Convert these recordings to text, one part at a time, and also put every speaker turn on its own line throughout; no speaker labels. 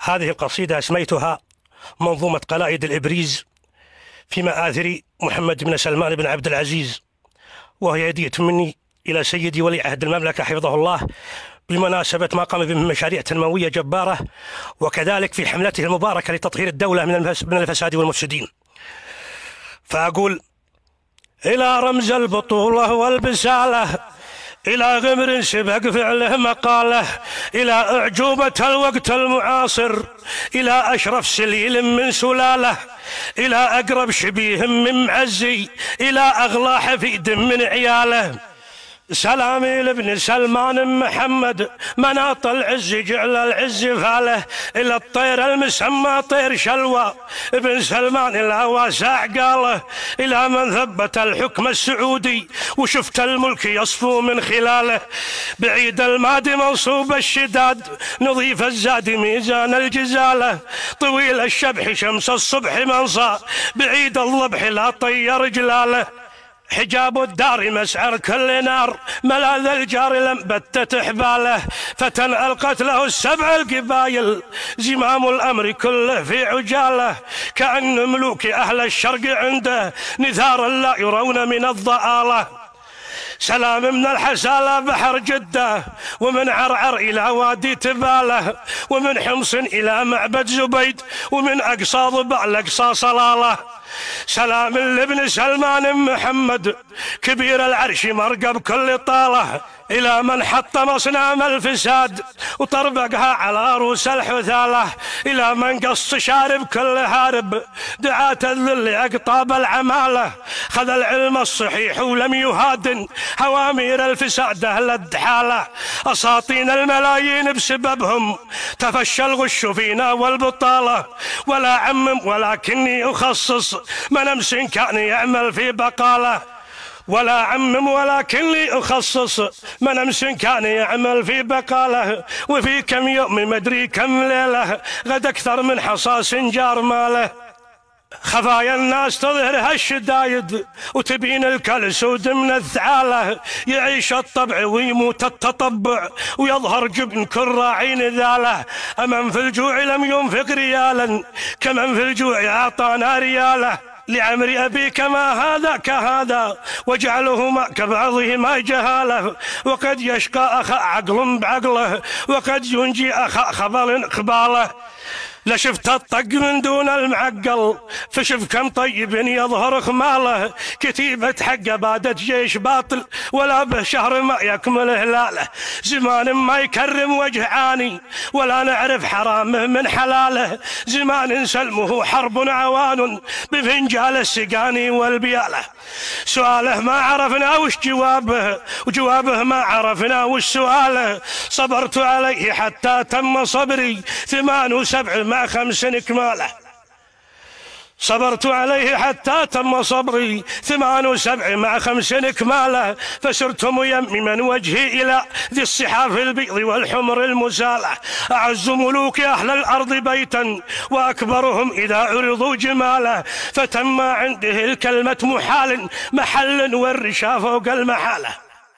هذه القصيدة أسميتها منظومة قلائد الإبريز في مآثر محمد بن سلمان بن عبد العزيز، وهي هدية مني إلى سيدي ولي عهد المملكة حفظه الله بمناسبة ما قام به من مشاريع تنموية جبارة، وكذلك في حملته المباركة لتطهير الدولة من الفساد والمفسدين. فأقول: إلى رمز البطولة والبسالة، إلى غمر سبق فعله مقاله، إلى أعجوبة الوقت المعاصر، إلى أشرف سليل من سلاله، إلى أقرب شبيه من معزي، إلى أغلى حفيد من عياله. سلامي لابن سلمان محمد مناط العز جعل العز فاله، إلى الطير المسمى طير شلوى ابن سلمان الهوى ساع قاله، إلى من ثبت الحكم السعودي وشفت الملك يصفو من خلاله، بعيد الماد منصوب الشداد نظيف الزاد ميزان الجزاله، طويل الشبح شمس الصبح منصى بعيد الضبح لا طير جلاله، حجاب الدار مسعر كل نار ملاذ الجار لم بتت حباله، فتن ألقت له السبع القبايل زمام الأمر كله في عجاله، كأن ملوك أهل الشرق عنده نثار لا يرون من الضآلة. سلام من الحسالة بحر جدة، ومن عرعر إلى وادي تباله، ومن حمص إلى معبد زبيد، ومن أقصى ضبع لأقصى صلالة. سلام لابن سلمان محمد كبير العرش مرقب كل طاله، إلى من حطم أصنام الفساد وطربقها على رؤوس الحثالة، إلى من قص شارب كل هارب دعاة الذل أقطاب العمالة، خذ العلم الصحيح ولم يهادن هوامير الفساد أهل الدحالة، أساطين الملايين بسببهم تفشى الغش فينا والبطالة، ولا عمم ولكني أخصص من أمس كان يعمل في بقالة، ولا عمم ولكني أخصص من أمس كان يعمل في بقاله، وفي كم يوم مدري كم ليلة غد أكثر من حصاص جار ماله. خفايا الناس تظهرها الشدايد وتبين الكلسود من الثعالة، يعيش الطبع ويموت التطبع ويظهر جبن كل راعي نذاله، أمن في الجوع لم ينفق ريالا كمن في الجوع أعطانا رياله، لعمر أبيك ما هذا كهذا وجعلهما كبعضهما جهالة، وقد يشقى أخا عقل بعقله وقد ينجي أخا خبل قباله، لشفت الطق من دون المعقل فشف كم طيب يظهر خماله، كتيبة حق بادت جيش باطل ولا به شهر ما يكمل هلاله، زمان ما يكرم وجه عاني ولا نعرف حرامه من حلاله، زمان سلمه حرب عوان بفنجال السقاني والبياله، سؤاله ما عرفنا وش جوابه وجوابه ما عرفنا وش سؤاله، صبرت عليه حتى تم صبري 8 و7 مع 5 إكماله، صبرت عليه حتى تم صبري 8 و7 مع 5 إكماله، فسرت ميمما وجهي إلى ذي الصحاف البيض والحمر المسالة، أعز ملوك أهل الأرض بيتا وأكبرهم إذا عرضوا جماله، فتم عنده الكلمة محل والرشا فوق المحالة،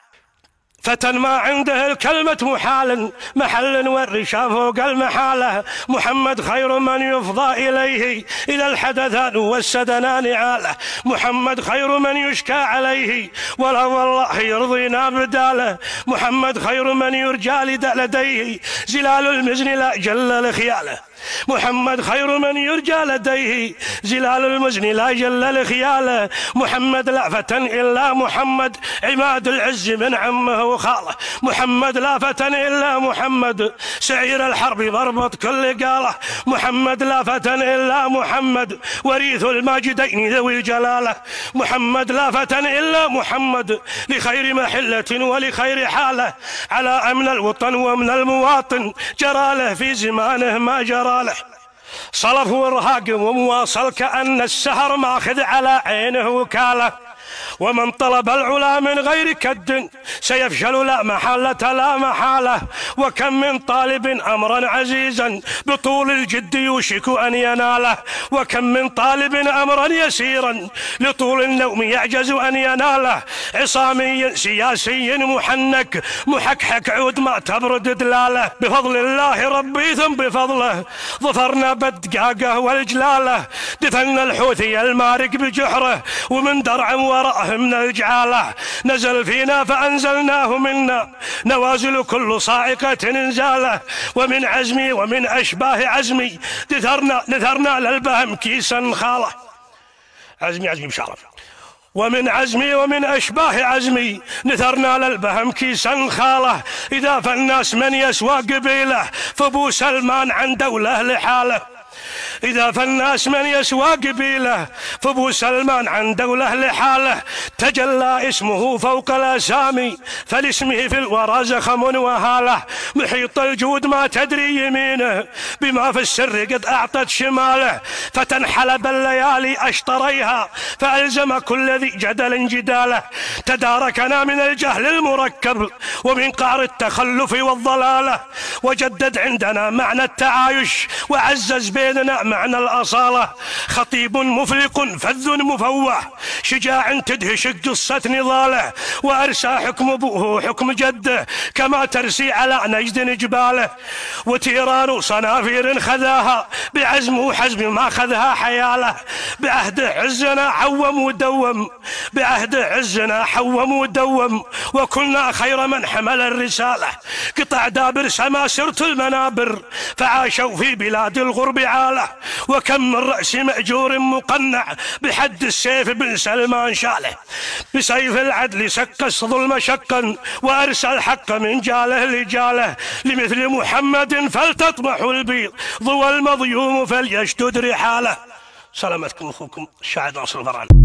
فتى ما عنده الكلمة محل والرشا فوق المحالة، محمد خير من يفضى إليه إذا الحدثان والسدنان عاله، محمد خير من يشكى عليه ولا والله يرضينا بداله، محمد خير من يرجى لديه زلال المزن لا جل لخياله، محمد خير من يرجى لديه زلال المزن لا جل لخياله، محمد لا فتى إلا محمد عماد العز من عمه وخاله، محمد لا فتى إلا محمد سعير الحرب ضربت كل قاله، محمد لا فتى إلا محمد وريث الماجدين ذوي الجلاله، محمد لا فتى إلا محمد لخير محلة ولخير حاله، على أمن الوطن ومن المواطن جرى له في زمانه ما جرى له، صلف ورهاق ومواصل كأن السهر ماخذ على عينه وكاله، ومن طلب العلا من غير كد سيفشل لا محالة لا محالة. وكم من طالب أمرا عزيزا بطول الجد يوشك أن يناله، وكم من طالب أمرا يسيرا لطول النوم يعجز أن يناله. عصامي سياسي محنك محكحك عود ما تبرد دلاله. بفضل الله ربي ثم بفضله ظفرنا بالدقاقة والجلالة. دفن الحوثي المارق بجحره ومن درع وراءه من الجعالة. نزل فينا فأنزلناه منا نوازل كل صاعقة انزاله. ومن عزمي ومن أشباه عزمي نثرنا للبهم كيسا خاله. عزمي بشرف. ومن عزمي ومن أشباه عزمي نثرنا للبهم كيسا خاله. إذا فالناس من يسوى قبيله فابو سلمان عن دوله لحاله. إذا فالناس من يسوى قبيله فابو سلمان عن دوله لحاله. تجلى اسمه فوق الأسامي فلاسمه في الورى زخم وهاله. محيط الجود ما تدري يمينه بما في السر قد أعطت شماله. فتنحلب الليالي أشطريها فألزم كل ذي جدل جداله. تداركنا من الجهل المركب ومن قعر التخلف والضلاله. وجدد عندنا معنى التعايش وعزز بيننا معنى الأصالة. خطيب مفلق فذ مفوح شجاع تدهش قصة نضاله. وأرسى حكم أبوه حكم جده كما ترسي على نجد جباله. وتيران صنافير خذاها بعزم وحزم ما خذها حياله. بعهده عزنا حوم ودوم بعهده عزنا حوم ودوم. وكنا خير من حمل الرسالة قطع دابر سما سرت المنابر فعاشوا في بلاد الغرب عاله. وكم من رأس مأجور مقنع بحد السيف بن سلمان شاله. بسيف العدل سكس ظلم شقا وأرسى الحق من جاله لجاله. لمثل محمد فلتطمح البيض ضوى المظيوم فليشتد رحاله. سلامتكم أخوكم الشاعر ناصر الفرعان.